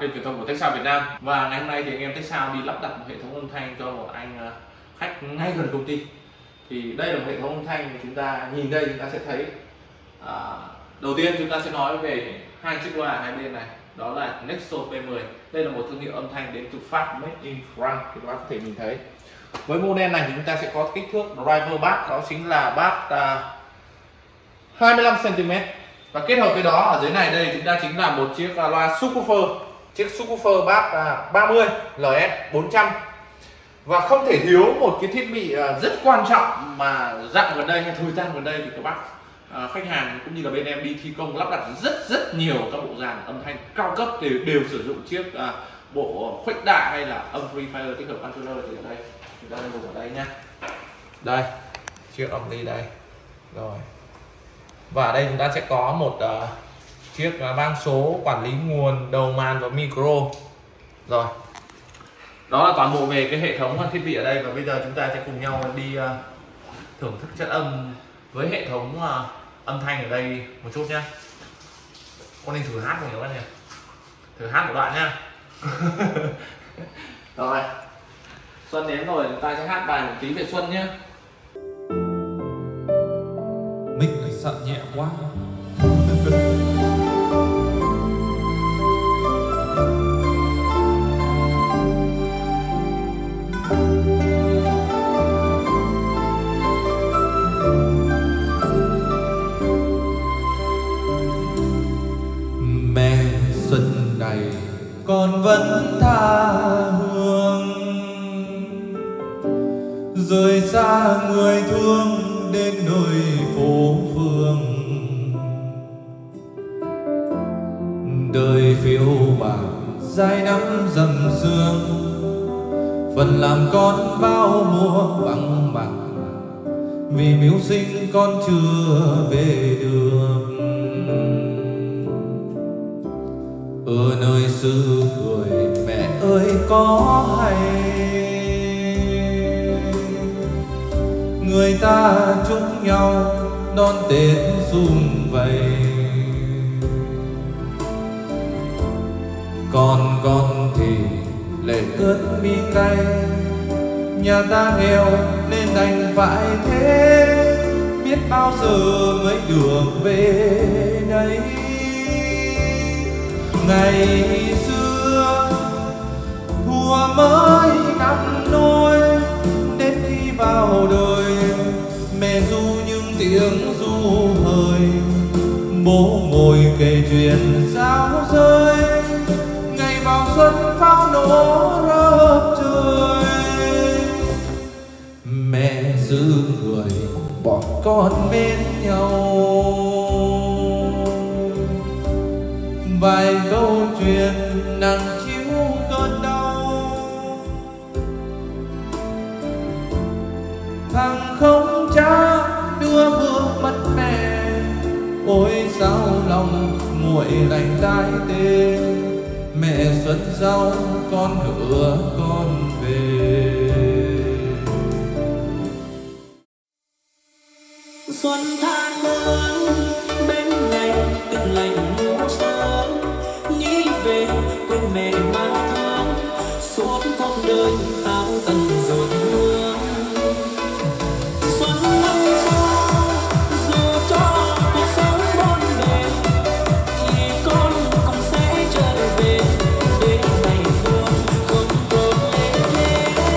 kênh truyền thông của Techsound Việt Nam. Và ngày hôm nay thì anh em Techsound đi lắp đặt một hệ thống âm thanh cho một anh khách ngay gần công ty. Thì đây là một hệ thống âm thanh, chúng ta nhìn đây chúng ta sẽ thấy đầu tiên chúng ta sẽ nói về hai chiếc loa hai bên này, đó là Nexo P10. Đây là một thương hiệu âm thanh đến từ Pháp, made in France, thì các bạn có thể nhìn thấy. Với model này thì chúng ta sẽ có kích thước driver bass, đó chính là bass 25 cm. Và kết hợp với đó ở dưới này đây chúng ta chính là một chiếc loa subwoofer, chiếc subwoofer bass 30 LS 400. Và không thể thiếu một cái thiết bị rất quan trọng mà dạo gần đây hay thời gian gần đây thì các bác khách hàng cũng như là bên em đi thi công lắp đặt rất nhiều các bộ dàn âm thanh cao cấp đều sử dụng chiếc bộ khuếch đại hay là amplifier tích hợp controller. Thì ở đây chúng ta dùng ở đây nhá, đây chiếc ampli đây rồi. Và ở đây chúng ta sẽ có một chiếc bang số quản lý nguồn, đầu màn và micro rồi. Đó là toàn bộ về cái hệ thống thiết bị ở đây. Và bây giờ chúng ta sẽ cùng nhau đi thưởng thức chất âm với hệ thống âm thanh ở đây một chút nhá. Con nên thử hát một các bạn nhỉ, thử hát một đoạn nhá. Rồi Xuân đến rồi, chúng ta sẽ hát bài một tí về Xuân nhé. Mình lại sợ nhẹ quá. Mẹ xuân này con vẫn tha hương, rời xa người thương đến nơi phố phường. Đời phiêu bạt dài năm dầm sương, phần làm con bao mùa vắng mặt, vì mưu sinh con chưa về được. Ở nơi xứ người mẹ ơi có hay, người ta chúc nhau đón Tết sum vầy. Còn con thì lệ ướt mi cay, nhà ta nghèo nên đành phải thế, biết bao giờ mới được về đây. Ngày xưa thua mới năm nôi, đến khi vào đời mẹ ru những tiếng ru hời, bố ngồi kể chuyện sao rơi, ngày vào xuân pháo nổ rớp trời. Mẹ giữ người bọn con bên nhau, vài câu chuyện nặng chiếu cơn đau. Thằng không cha đưa vương mất mẹ, ôi sao lòng nguội lạnh tái tê. Mẹ xuân sau con hứa con về. Xuân tha hương bên này tuyết lạnh mùa sớm, nghĩ về quên mẹ mà thương, suốt cuộc đời áo tần rồi mưa. Xuân năm sau dù cho cuộc sống bốn bề, thì con cũng sẽ trở về để ngày buồn không còn lệ.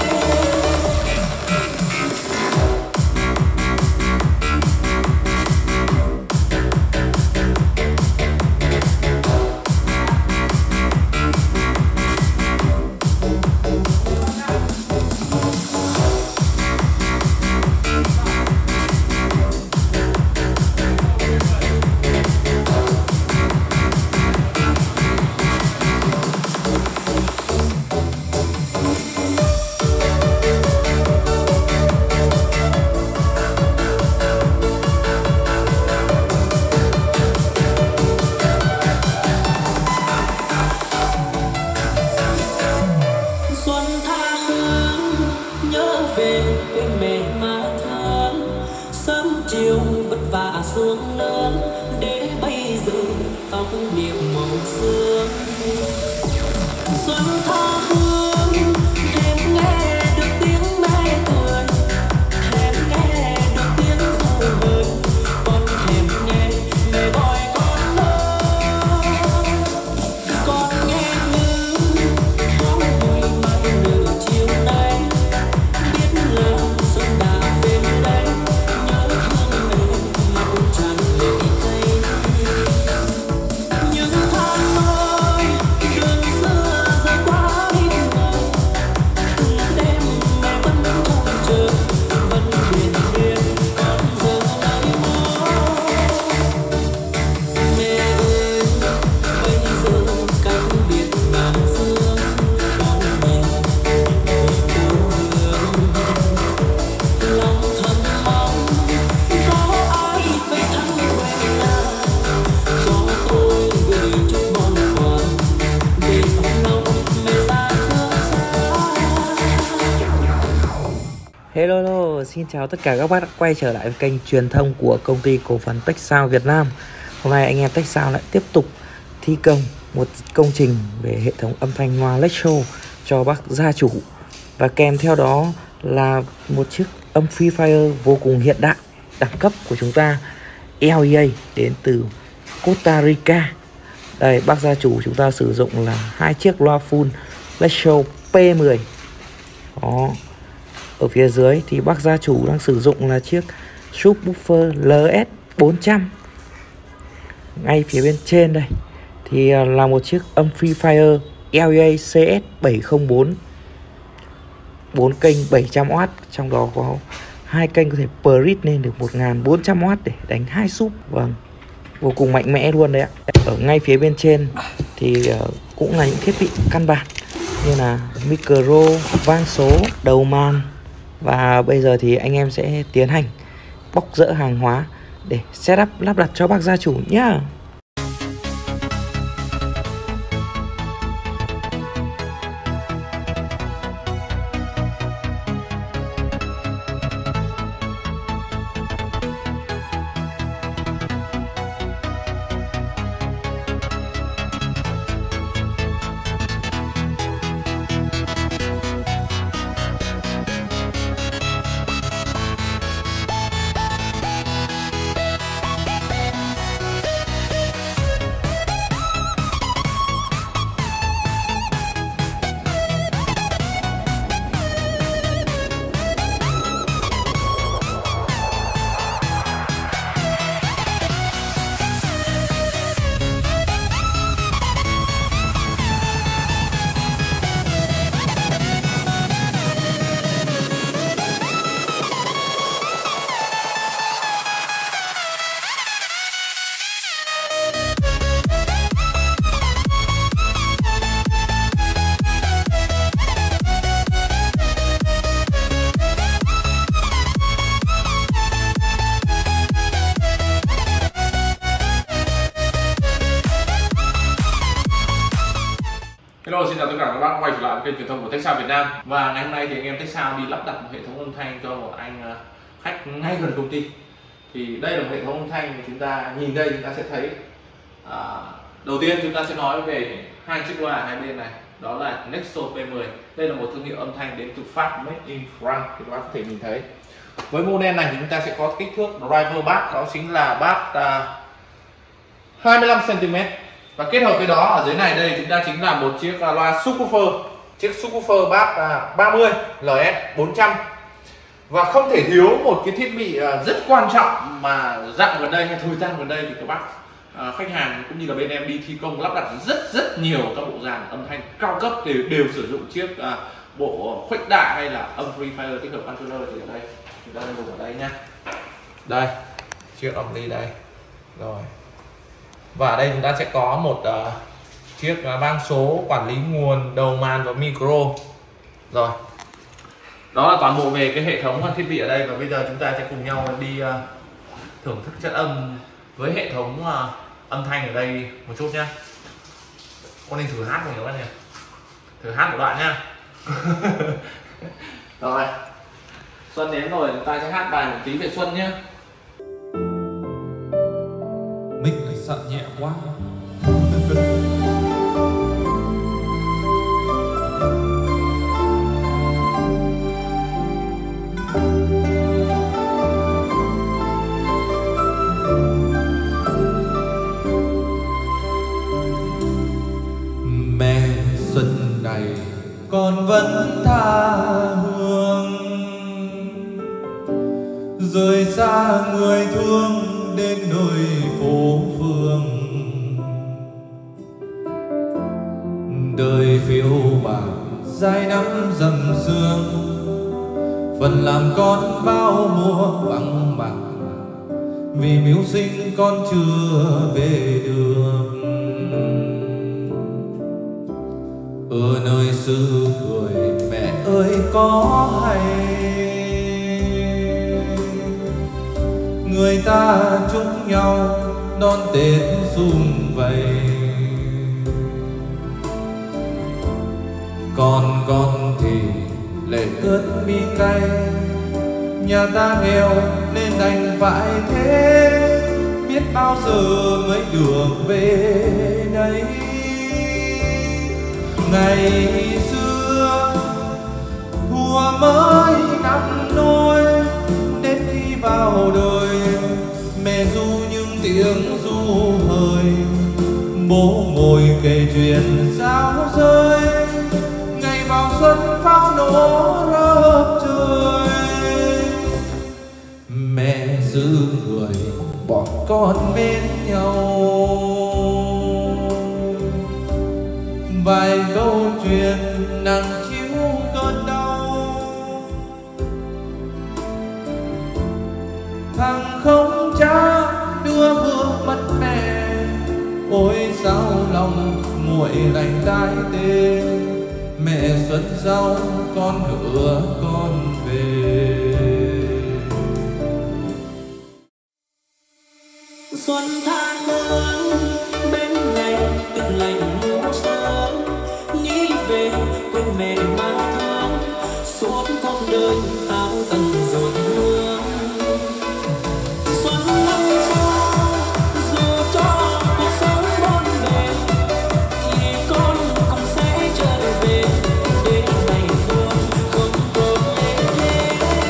chiều vất vả xuống lớn để bây giờ tóc niệm màu sương. Hello, xin chào tất cả các bác đã quay trở lại với kênh truyền thông của công ty cổ phần Techsound Việt Nam. Hôm nay anh em Techsound lại tiếp tục thi công một công trình về hệ thống âm thanh loa Lexo cho bác gia chủ. Và kèm theo đó là một chiếc amplifier vô cùng hiện đại, đẳng cấp của chúng ta, LEA đến từ Costa Rica. Đây, bác gia chủ chúng ta sử dụng là hai chiếc loa full Lexo P10. Đó. Ở phía dưới thì bác gia chủ đang sử dụng là chiếc subwoofer LS400. Ngay phía bên trên đây thì là một chiếc amplifier LEA CS704, 4 kênh 700W, trong đó có 2 kênh có thể preset lên được 1400W để đánh 2 sub. Vâng, vô cùng mạnh mẽ luôn đấy ạ. Ở ngay phía bên trên thì cũng là những thiết bị căn bản như là micro, vang số, đầu màn. Và bây giờ thì anh em sẽ tiến hành bóc dỡ hàng hóa để setup lắp đặt cho bác gia chủ nhá. Hello, xin chào tất cả các bác quay trở lại với kênh truyền thông của Techsound Việt Nam. Và ngày hôm nay thì anh em Techsound đi lắp đặt một hệ thống âm thanh cho một anh khách ngay gần công ty. Thì đây là một hệ thống âm thanh mà chúng ta nhìn đây chúng ta sẽ thấy. Đầu tiên chúng ta sẽ nói về hai chiếc loa hai bên này, đó là Nexo P10. Đây là một thương hiệu âm thanh đến từ Pháp, made in France, thì các bác có thể nhìn thấy. Với model này thì chúng ta sẽ có kích thước driver bass, đó chính là bass 25 cm. Và kết hợp với đó ở dưới này đây chúng ta chính là một chiếc loa subwoofer, chiếc subwoofer bass 30 LS400. Và không thể thiếu một cái thiết bị rất quan trọng mà dạo gần đây hay thời gian gần đây thì các bác khách hàng cũng như là bên em đi thi công lắp đặt rất nhiều các bộ dàn âm thanh cao cấp thì đều sử dụng chiếc bộ khuếch đại hay là amplifier tích hợp controller. Thì ở đây chúng ta dùng ở đây nhá, đây chiếc ampli đây rồi. Và ở đây chúng ta sẽ có một chiếc vang số, quản lý nguồn, đầu màn và micro. Rồi, đó là toàn bộ về cái hệ thống thiết bị ở đây. Và bây giờ chúng ta sẽ cùng nhau đi thưởng thức chất âm với hệ thống âm thanh ở đây một chút nhá. Con nên thử hát một các bạn nhỉ, thử hát một đoạn nhá. Rồi, Xuân đến rồi, chúng ta sẽ hát bài một tí về Xuân nhé. Mình lại sợ nhẹ quá. vẫn tha hương, rời xa người thương đến nơi phố phường. Đời phiêu bạt dài năm dầm sương, phần làm con bao mùa vắng mặt, vì mưu sinh con chưa về được. Ở nơi xứ người mẹ ơi có hay, người ta chúc nhau đón Tết sum vầy. Còn con thì lệ ướt mi cay, nhà ta nghèo nên đành phải thế, biết bao giờ mới được về đây. Ngày xưa thua mới năm nôi, đến khi vào đời mẹ ru những tiếng ru hời, bố ngồi kể chuyện sao rơi, ngày vào xuân pháo nổ rớp trời. Mẹ giữ người bọn con bên nhau, vài câu chuyện nặng chiếu cơn đau. Thằng không cha đưa vương mất mẹ, ôi sao lòng nguội lạnh tái tê. Mẹ xuân sau con hứa con về. Xuân tha hương bên này tuyết lạnh mùa sớm, nghĩ về quên mẹ má thương, suốt cuộc đời áo tầng rồi mưa. Xuân năm sau dù cho cuộc sống bốn bề, thì con cũng sẽ trở về để ngày buồn không còn lệ lệ.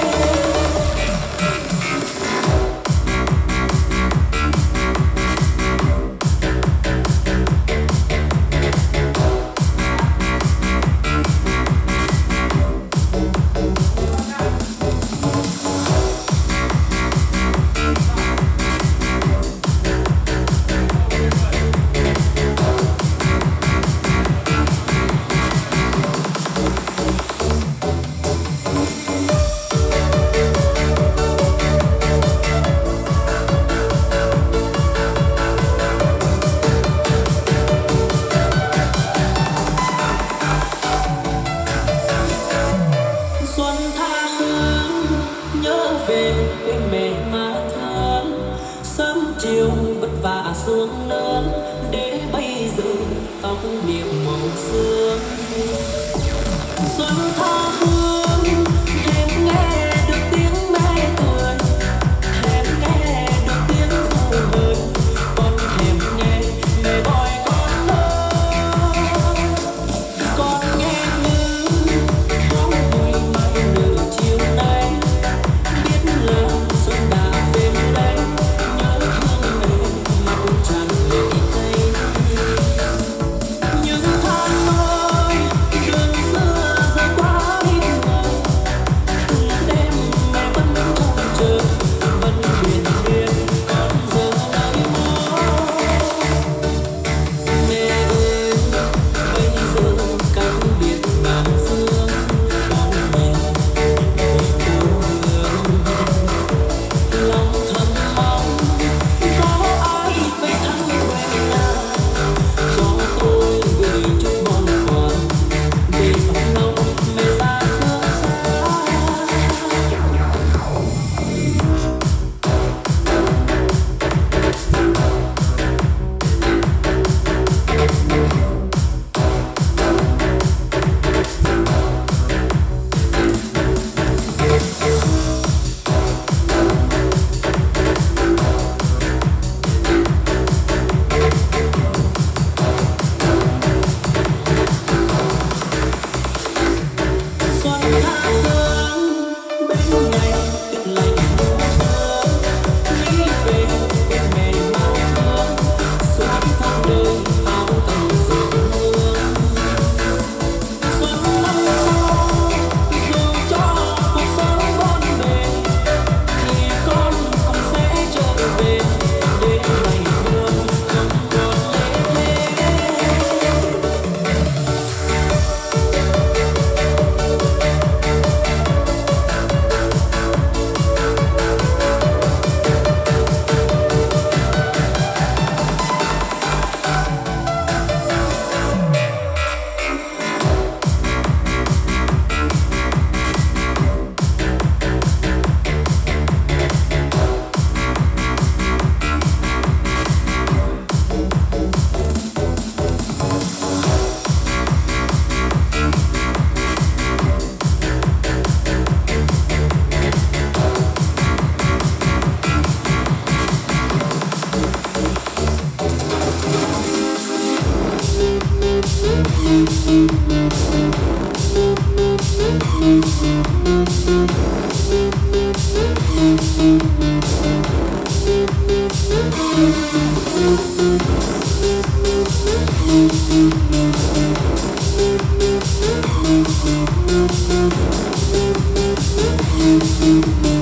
Xuân tha hương nhớ về quê mẹ má thương, sớm chiều vất vả xuống nương để bây giờ tóc niệm màu sương. Xuân tha hương thèm nghe được tiếng mẹ cười, thèm nghe được tiếng ru hời, con thèm nghe mẹ gọi con ơi. Con nghe như tháng mùi mai nở chiều nay, biết là xuân đã về đây, nhớ thương mẹ mắt tràn lệ cay. Nhưng tháng ơi đường xưa giờ quá ít Hãy subscribe cho kênh Ghiền Mì Gõ để không bỏ lỡ